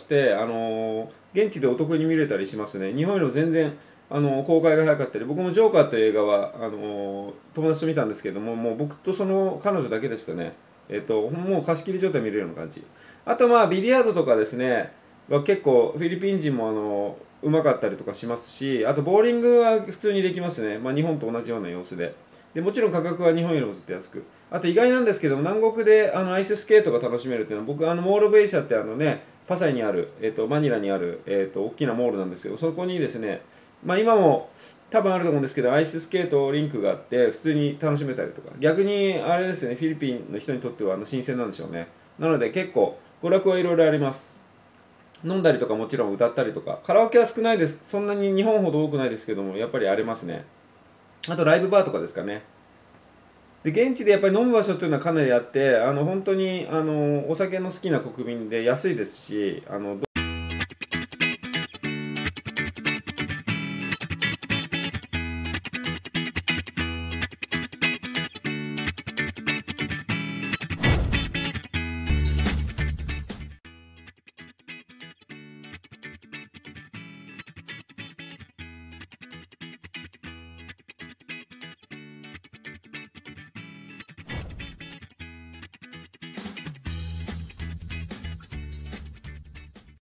て、現地でお得に見れたりしますね。日本よりも全然公開が早かったり、僕もジョーカーという映画は友達と見たんですけども、もう僕とその彼女だけでしたね。もう貸し切り状態見れるような感じ。あとまあビリヤードとかですね、は結構フィリピン人もうまかったりとかしますし、あとボーリングは普通にできますね。まあ、日本と同じような様子で。で、もちろん価格は日本よりもずっと安く。あと意外なんですけど、南国でアイススケートが楽しめるっていうのは、僕モールベイシャってパサイにある、マニラにある、大きなモールなんですけど、そこにですね、まあ今も多分あると思うんですけど、アイススケートリンクがあって、普通に楽しめたりとか、逆にあれですね、フィリピンの人にとっては新鮮なんでしょうね。なので結構、娯楽はいろいろあります。飲んだりとかもちろん歌ったりとか、カラオケは少ないです。そんなに日本ほど多くないですけども、やっぱりありますね。あとライブバーとかですかね。で、現地でやっぱり飲む場所というのはかなりあって、本当にお酒の好きな国民で安いですし、